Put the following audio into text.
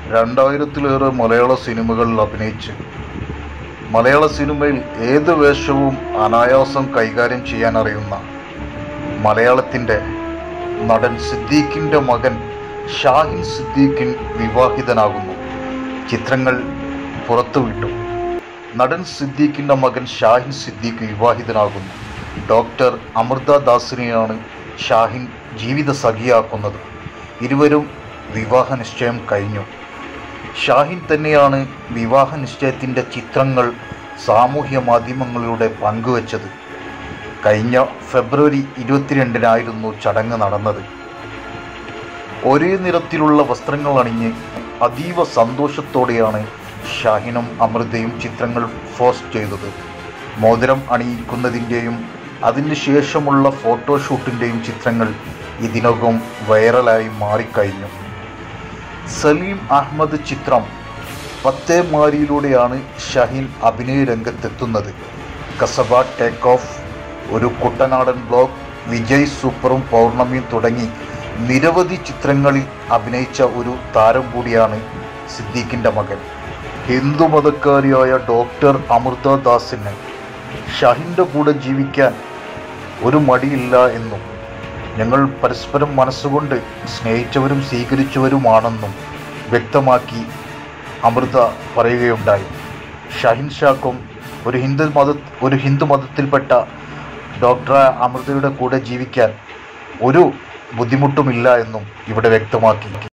2000-ലേറെ മലയാള സിനിമകളിൽ അഭിനയിച്ച് മലയാള സിനിമയിൽ ഏത് വേഷവും അനായാസം കൈകാര്യം ചെയ്യാൻ അറിയുന്ന മലയാളത്തിൻ്റെ നടൻ സിദ്ദീഖിൻ്റെ മകൻ ഷാഹിൻ സിദ്ദീഖിൻ വിവാഹിതനാകുന്നു. ചിത്രങ്ങൾ പുറത്തുവിട്ടു. നടൻ സിദ്ദീഖിൻ്റെ മകൻ ഷാഹിൻ സിദ്ദീഖ് വിവാഹിതനാകുന്നു. ഡോക്ടർ അമൃത ദാസിനെയാണ് ഷാഹിൻ ജീവിത സഖിയാക്കുന്നത്. ഇരുവരും വിവാഹ നിശ്ചയം കഴിഞ്ഞു. ഷാഹിൻ തന്നെയാണ് വിവാഹ നിശ്ചയത്തിൻ്റെ ചിത്രങ്ങൾ സാമൂഹ്യ മാധ്യമങ്ങളിലൂടെ പങ്കുവച്ചത്. കഴിഞ്ഞ ഫെബ്രുവരി 22-നായിരുന്നു ചടങ്ങ് നടന്നത്. ഒരേ നിറത്തിലുള്ള വസ്ത്രങ്ങൾ അണിഞ്ഞ് അതീവ സന്തോഷത്തോടെയാണ് ഷാഹിനും അമൃതയും ചിത്രങ്ങൾ പോസ്റ്റ് ചെയ്തത്. മോതിരം അണിയിക്കുന്നതിൻ്റെയും അതിനുശേഷമുള്ള ഫോട്ടോഷൂട്ടിൻ്റെയും ചിത്രങ്ങൾ ഇതിനകം വൈറലായി മാറിക്കഴിഞ്ഞു. സലീം അഹമ്മദ് ചിത്രം പത്തേ മാരിയിലൂടെയാണ് ഷാഹിൻ അഭിനയ രംഗത്തെത്തുന്നത്. കസബ ടേക്ക് ഓഫ്, ഒരു കുട്ടനാടൻ ബ്ലോഗ്, വിജയ് സൂപ്പറും പൗർണമിയും തുടങ്ങി നിരവധി ചിത്രങ്ങളിൽ അഭിനയിച്ച ഒരു താരം കൂടിയാണ് സിദ്ദീഖിൻ്റെ മകൻ. ഹിന്ദുമതക്കാരിയായ ഡോക്ടർ അമൃത ദാസിന് ഷാഹിൻ്റെ കൂടെ ജീവിക്കാൻ ഒരു മടിയില്ല എന്നും ഞങ്ങൾ പരസ്പരം മനസ്സുകൊണ്ട് സ്നേഹിച്ചവരും സ്വീകരിച്ചവരുമാണെന്നും വ്യക്തമാക്കി അമൃത പറയുകയുണ്ടായി. ഷാഹിൻ ഷാക്കും ഒരു ഹിന്ദു മതത്തിൽപ്പെട്ട ഡോക്ടർ അമൃതയുടെ കൂടെ ജീവിക്കാൻ ഒരു ബുദ്ധിമുട്ടുമില്ല എന്നും ഇവിടെ വ്യക്തമാക്കി.